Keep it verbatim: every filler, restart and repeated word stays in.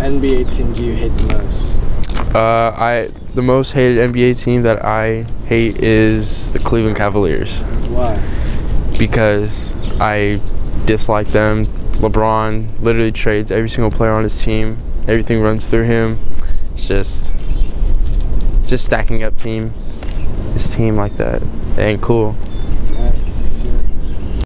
N B A team do you hate the most? Uh, I the most hated N B A team that I hate is the Cleveland Cavaliers. Why? Because I dislike them. LeBron literally trades every single player on his team. Everything runs through him. It's just, just stacking up team. This team like that, it ain't cool.